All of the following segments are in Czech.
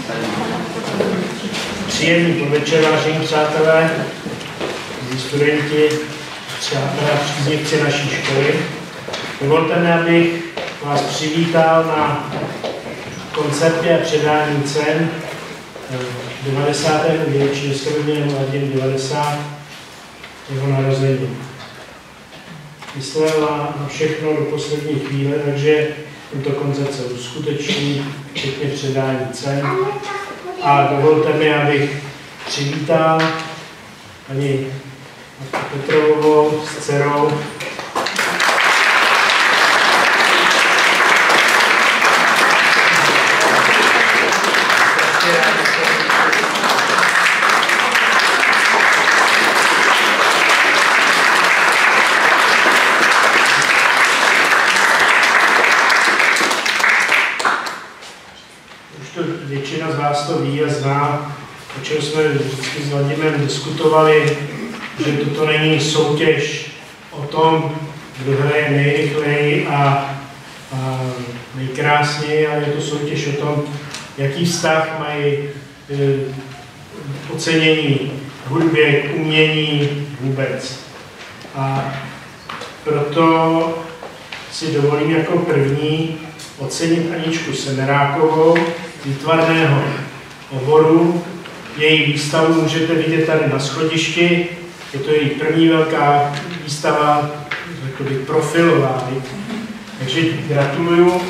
Příjemný podvečer, vážení přátelé, studenti, přátelé a příznivci naší školy. Dovolte mi, abych vás přivítal na koncertě a předání cen 90. výročí, dneska by mě mladým 90. jeho narození. Myslel na všechno do poslední chvíle, takže tento koncert se uskuteční, včetně předání cen. A dovolte mi, abych přivítal paní Petrovou s dcerou. Většina z vás to ví a zná, o čem jsme vždycky s Vladimem diskutovali, že toto není soutěž o tom, kdo hraje nejrychleji a nejkrásněji, ale je to soutěž o tom, jaký vztah mají ocenění k hudbě, k umění vůbec. A proto si dovolím jako první ocenit Aničku Semerákovou, výtvarného oboru. Její výstavu můžete vidět tady na schodišti. Je to její první velká výstava, řekl bych, profilová. Takže gratuluju.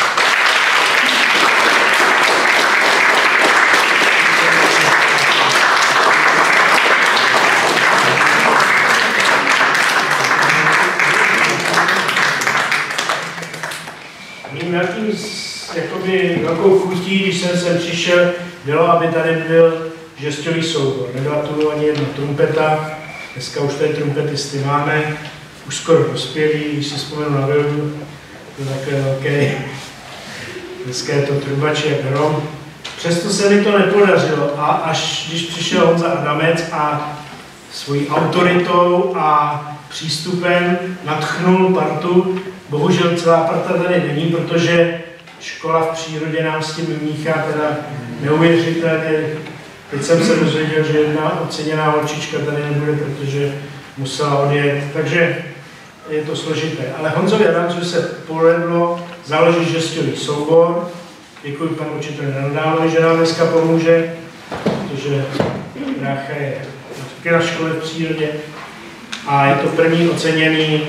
Mým velkou chutí, když jsem sem přišel, bylo, aby tady byl žestový soubor. Nebyla tu ani jedna trumpeta, dneska už tady trumpetisty máme, už skoro dospělí, když si vzpomenu na Vildu, to je takové velké, dneska je to trubač jak hrom. Přesto se mi to nepodařilo a až když přišel Honza Adamec a svojí autoritou a přístupem nadchnul partu, bohužel celá parta tady není, protože škola v přírodě nám s tím míchá teda neuvěřitelně. Teď jsem se dozvěděl, že jedna oceněná holčička tady nebude, protože musela odjet. Takže je to složité. Ale Honzovi Adamcovi se povedlo založit žestový soubor. Děkuji panu učiteli Randálovi, že nám dneska pomůže, protože brácha je taky na škole v přírodě. A je to první oceněný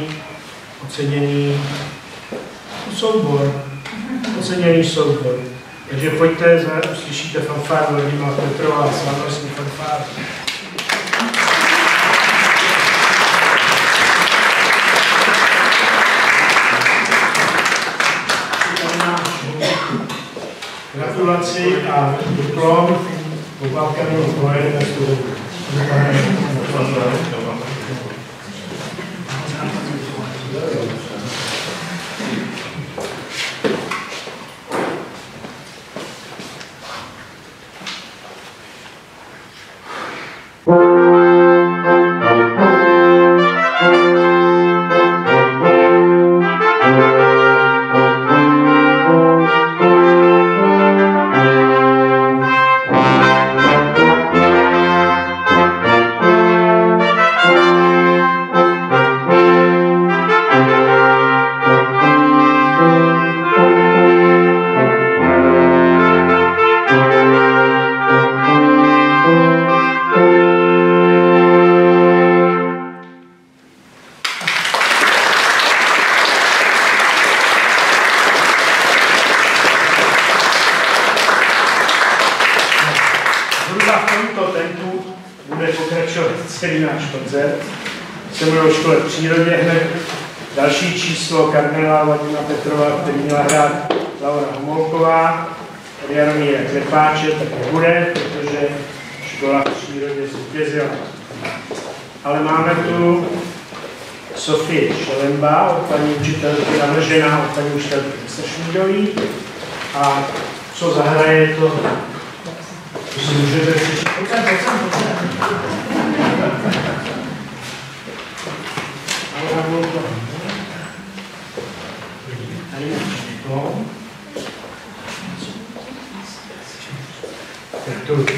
soubor. Oceněný soubor. Takže pojďte, uslyšíte fanfáru Vladimíra Petrova, slavnostní fanfáru. Gratulaci a diplom Balkánu projevíme studentu. Celý náš koncert. Se bude o škole v přírodě hned. Další číslo kardinála Vladimíra Petrova, který měla hrát Laura Homolková. Od Jaromíra Klepáče tak nebude, protože škola v přírodě zvítězila. Ale máme tu Sofii Šelemba, od paní učitelky, navržená od paní učitelky Šmídový. A co zahraje, to si můžete přečíst. Pojďme. Gratuluji.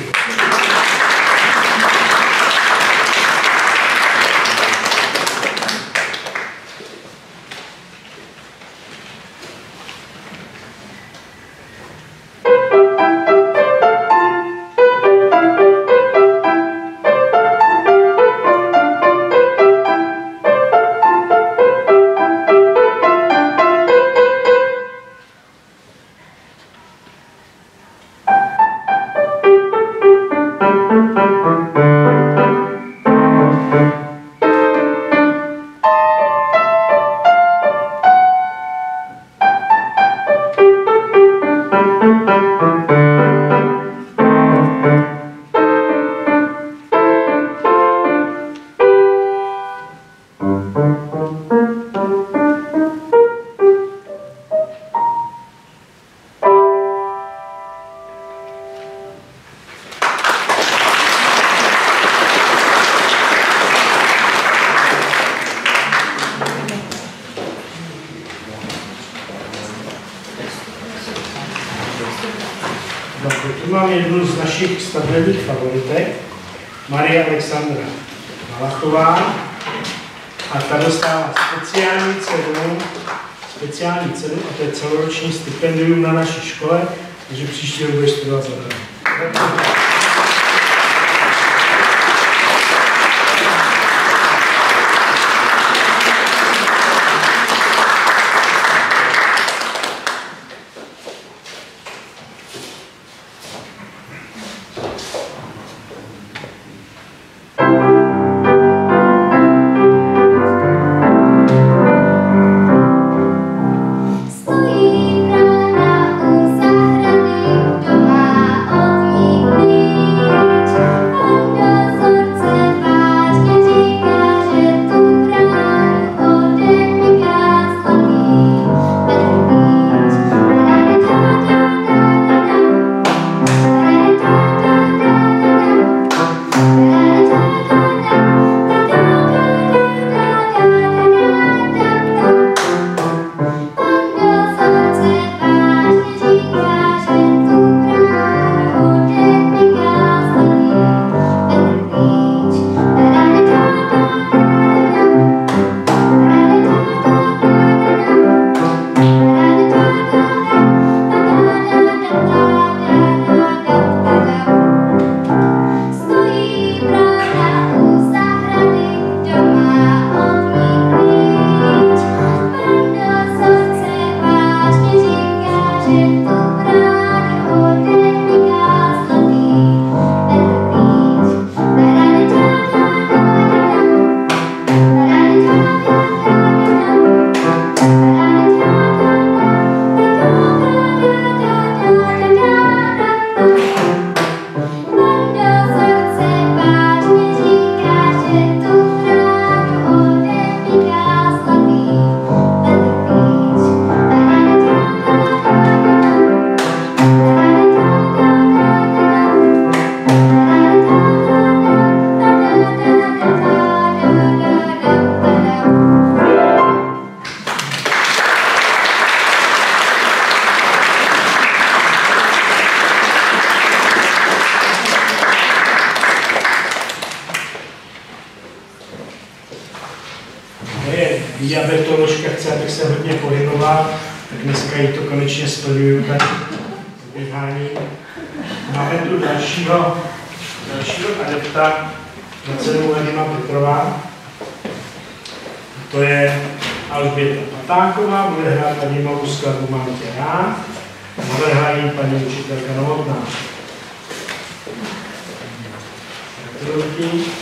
Tu mám jednu z našich stabilních favoritek, Marie Alexandra Malachová, a ta dostává speciální cenu, a to je celoroční stipendium na naší škole, takže příští rok bude studovat zadarmo. Diabetoložka chce, abych se hodně pohyboval, tak dneska jí to konečně splňuju tady běhání. Máme tu dalšího adepta na cenu Anima Petrová. To je Alžběta Patáková, bude hrát animovou skladbu Mám tě rád, navrhla jí paní učitelka Novotná. Gratuluji.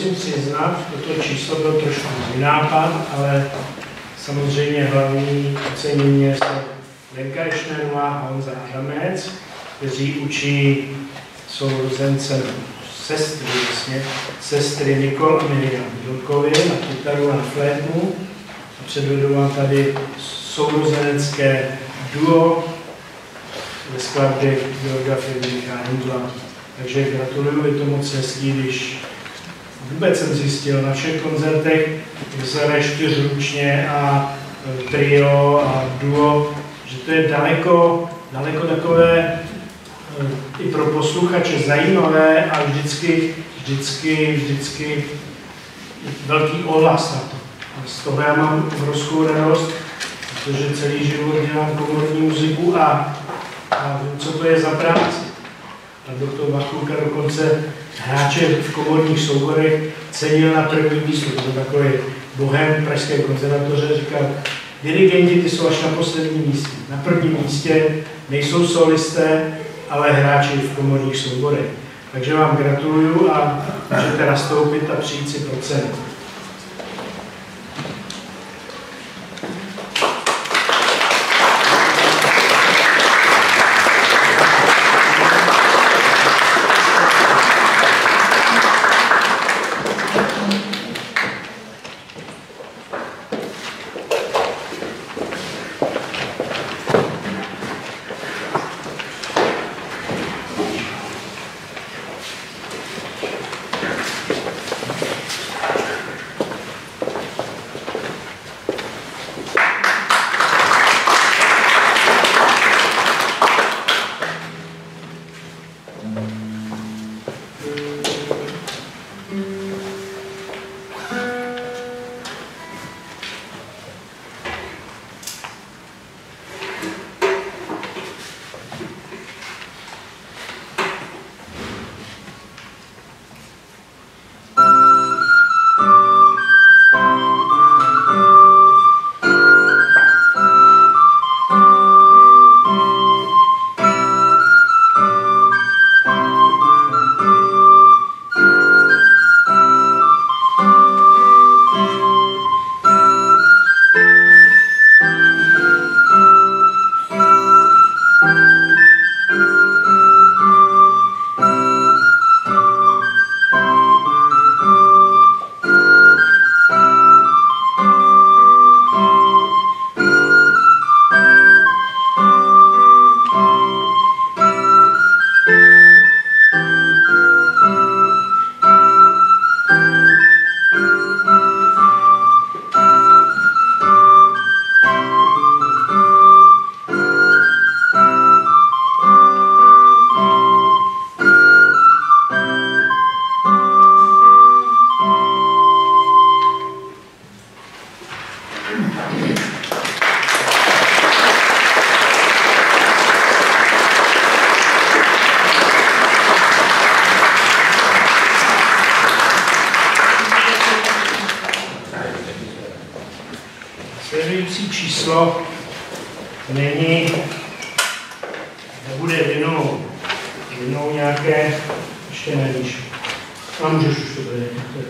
musím přiznat, toto číslo byl trošku můj nápad, ale samozřejmě hlavní ocenění jsou Lenka Ešnerová a Honza Adamec, kteří učí sourozence sestry, vlastně, sestry Nikol a Miriam Vilkově na kytaru a na flétnu. A předvedu vám tady sourozenecké duo ve skladbě Georga Friedricha Händla. Takže gratuluju, je to moc hezký, když vůbec jsem zjistil na všech koncertech, kdy se hraje čtyřručně a trio a duo, že to je daleko takové i pro posluchače zajímavé a vždycky velký ohlas na to. A z toho já mám obrovskou radost, protože celý život dělám komorní muziku a vím, co to je za práci. A doktor Vachulka dokonce hráče v komorních souborech cenil na první místo. To byl takový bohem pražské konzervatoře, říkal, dirigenti ty jsou až na posledním místě. Na prvním místě nejsou solisté, ale hráči v komorních souborech. Takže vám gratuluju a můžete nastoupit a přijít si pro cenu. Sledující číslo nebude vinou nějaké, ještě nevíš, a můžeš už to tady.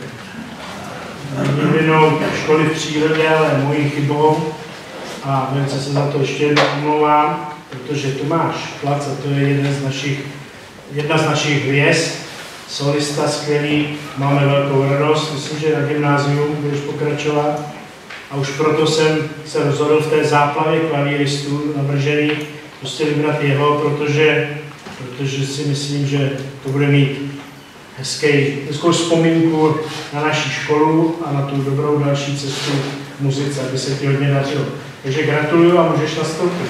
Není vinou školy v přírodě, ale mojí chybou a velice se za to ještě jednou omlouvám, protože Tomáš Plac, a to je jedna z našich hvězd, solista skvělý, máme velkou radost, myslím, že na gymnáziu budeš pokračovat. A už proto jsem se rozhodl v té záplavě klavíristů navržený prostě vybrat jeho, protože si myslím, že to bude mít hezkou vzpomínku na naši školu a na tu dobrou další cestu v muzice, aby se ti hodně dařilo. Takže gratuluju a můžeš nastoupit.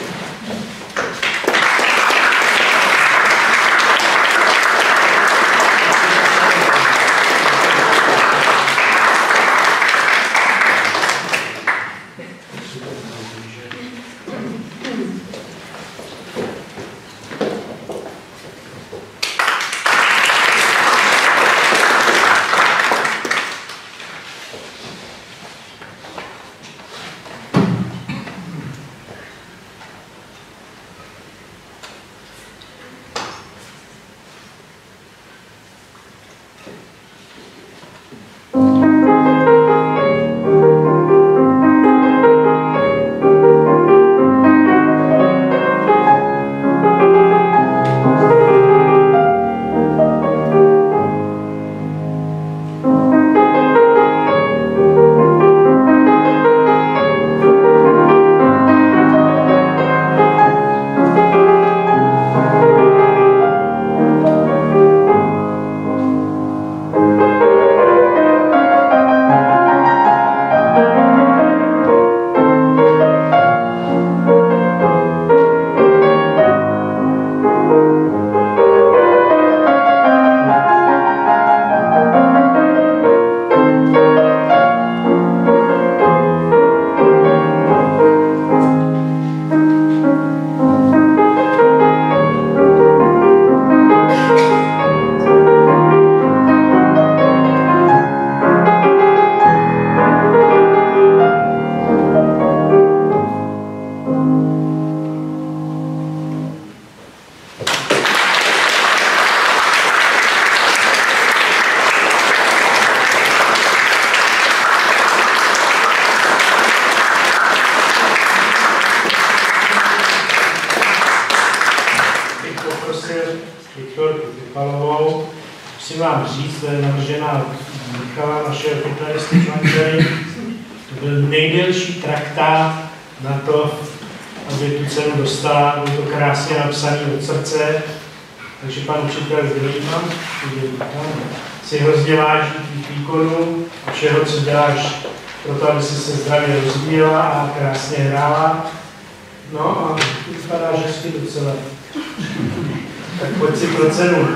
Viktorku Pipalovou. Musím vám říct, to je navržená Michala, našeho kytaristy Čvančary. To byl nejdelší traktát na to, aby tu cenu dostala. Bylo to krásně napsané od srdce. Takže pan učitel Vilíman si hrozně váží tvých výkonů a všeho, co děláš pro to, aby si se zdravě rozvíjela a krásně hrála. No a vypadáš hezky docela. Tak pojď si pro cenu.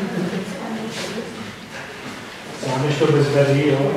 Známeš to bez veří, jo?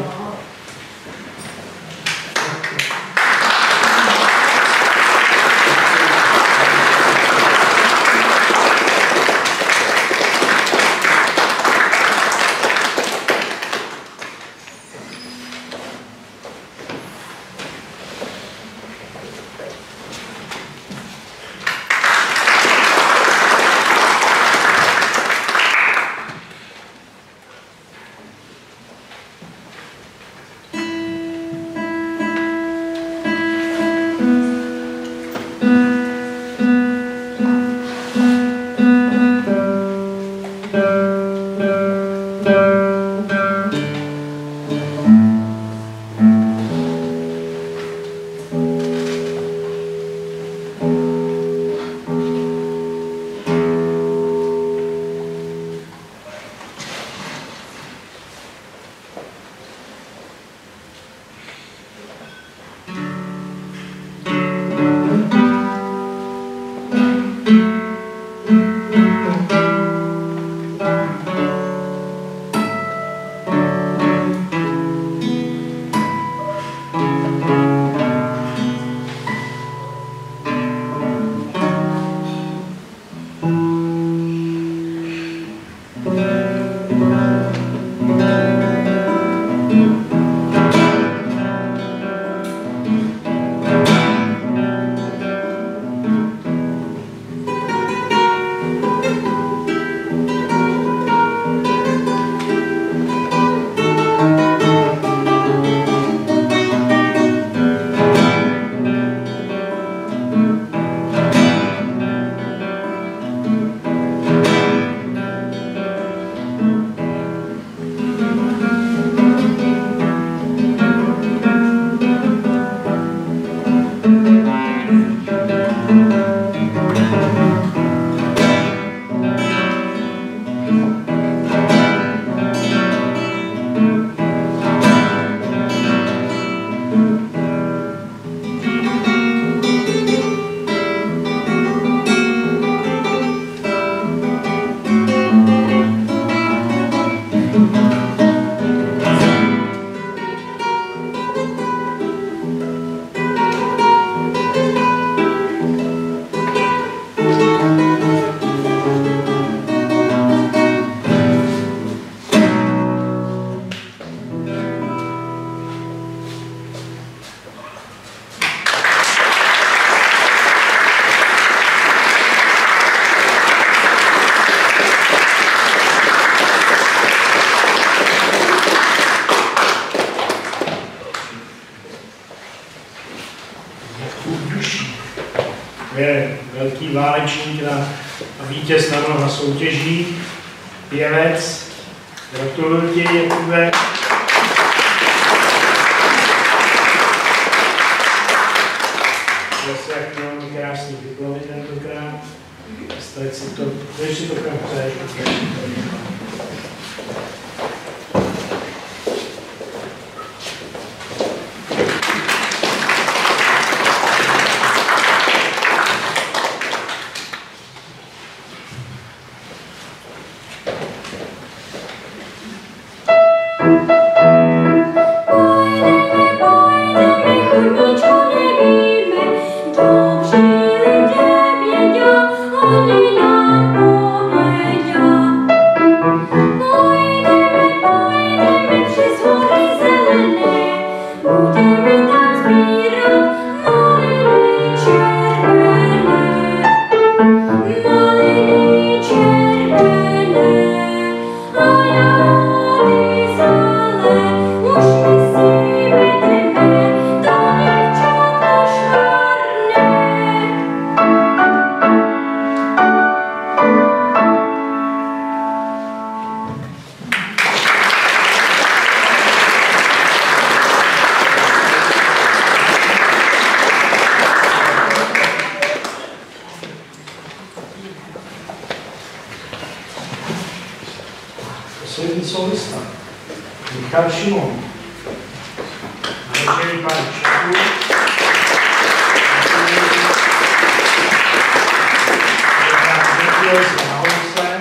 Je velký válečník a vítěz na mnoha soutěží, pěvec. Gratuluju ti, Jakube. Zase jak měl krásný diplomy tentokrát. Stať si to, když si to kam chceš. Oj, poslední solista, Richard Šimon. Vážený pán Čeku, děkuji za nahoře.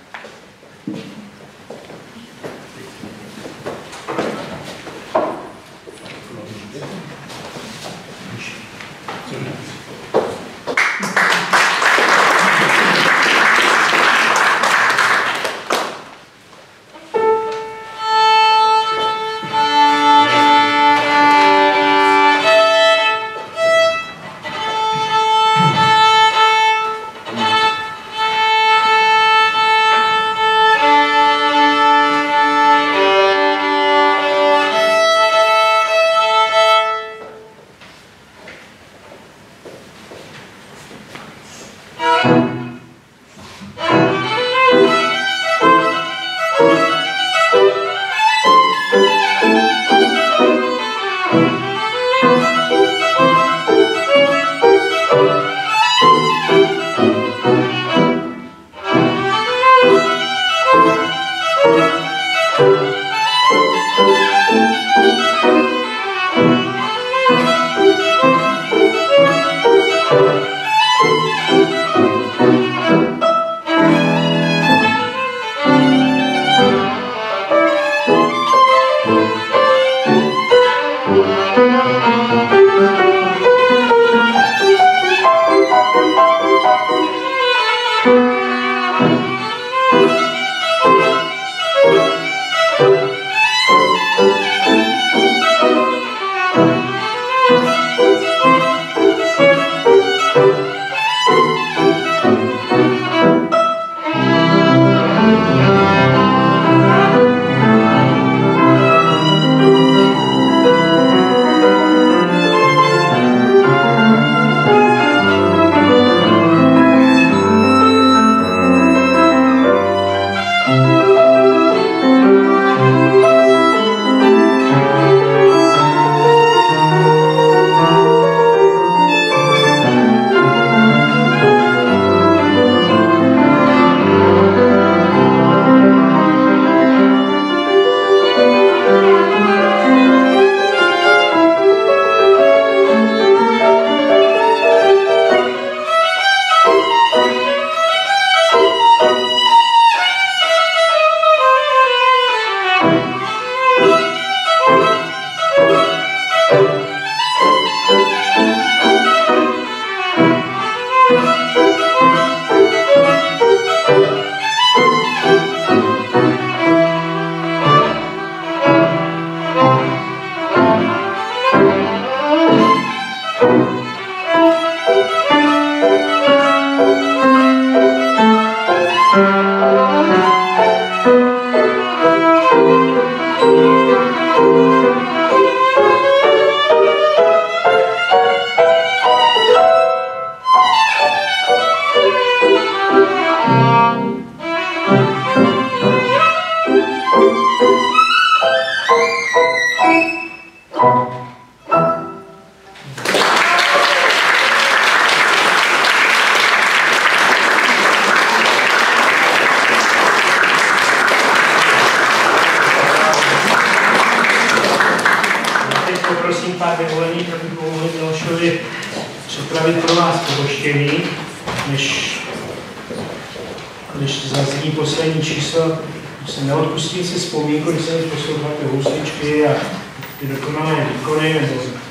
Než zazní poslední číslo, se neodpustím si vzpomínku, když jsem poslouchal ty houstičky a ty dokonalé výkony, nebo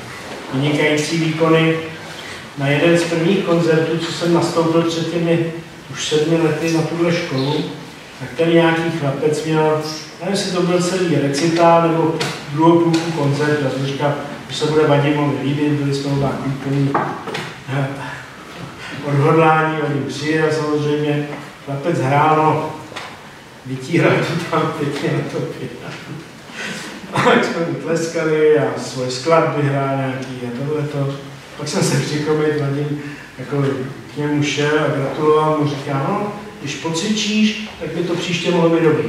vynikající výkony. Na jeden z prvních koncertů, co jsem nastoupil před těmi už 7 lety na tuhle školu, tak ten nějaký chlapec měl, nevím, jestli to byl celý recitál nebo druhou půlku koncertu, a jsem říkal, že se bude Vadimovi líbit, byli jsme oba kulturní odhodlání, oni přijel samozřejmě, chlapec hrál, no, vytíral to tam pěkně na to piano. A tak jsme mu tleskali a svoje skladby hrál nějaký a tohleto. Pak jsem se přikomit na něm, jako k němu šel a gratuloval mu, říká, no, když pocvičíš, tak by to příště mohlo být dobrý.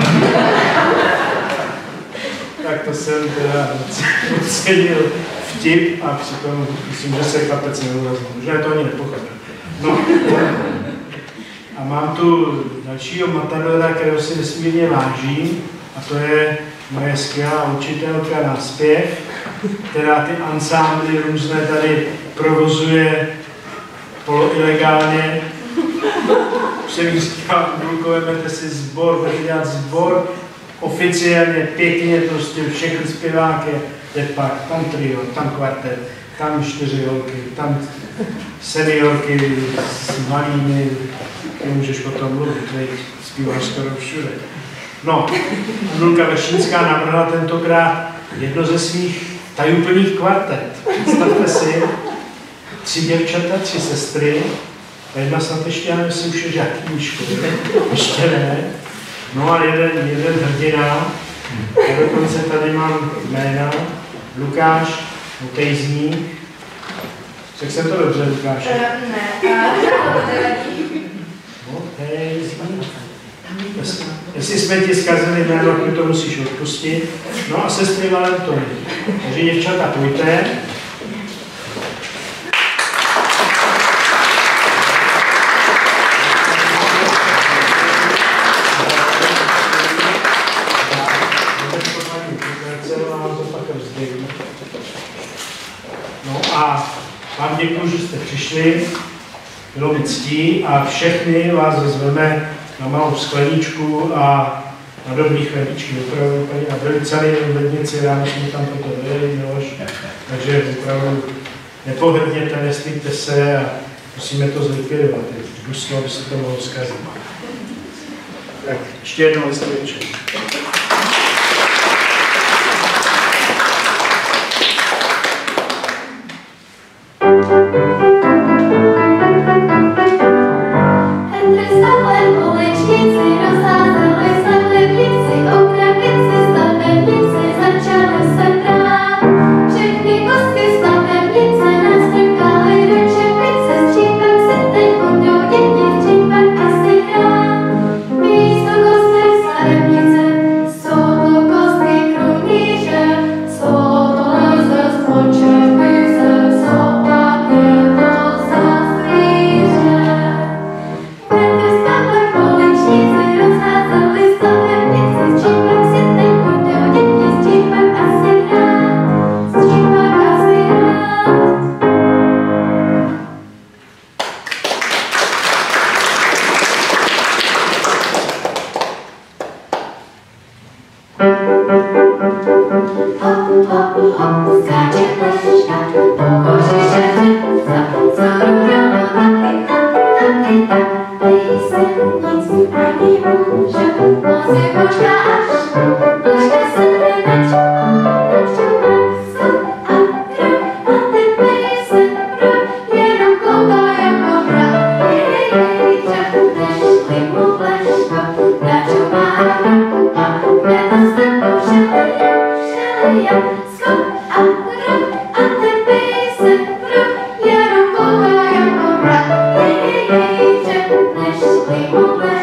Tak to jsem teda ocenil vtip a přitom myslím, že se chlapec neurazil. Možná to ani nepochopil. No. A mám tu dalšího matadora, kterého si nesmírně vážím, a to je moje skvělá učitelka na zpěv, která ty ansámbly různé tady provozuje poloilegálně. Už jsem jí říkal, Bulko, vemete si sbor, budete dělat sbor oficiálně, pěkně, prostě všechny zpěváky, je pak tam trio, tam kvartet, tam 4 holky, tam seniorky s malými, ty můžeš o tom mluvit, veď, zpíváš skoro všude. No, Anulka Vršínská navrhla tentokrát jedno ze svých tajuplných kvartet. Představte si, 3 děvčata, 3 sestry, a jedna snad ještě, já myslím, že žákní školy, ještě ne. No a jeden hrdina, a dokonce tady mám jména, Lukáš Motejzník. Řekl jsem to dobře, Lukáš? Motejzník. Jestli jsme ti zkazili jméno, tak mi to musíš odpustit. No a sestry Valentony. Takže děvčata, pojďte. No a vám děkuji, že jste přišli. Bylo mi ctí a všechny vás zveme na malou skleničku a na dobrý chlebíčky. Opravdu paní Adelice je v lednici, ráno jsme tam toto byli, Miloš. Takže opravdu nepohrdněte, nestýďte se a musíme to zlikvidovat. Dusno, aby se to mohlo zkazit. Tak, ještě jednou listoviček. Než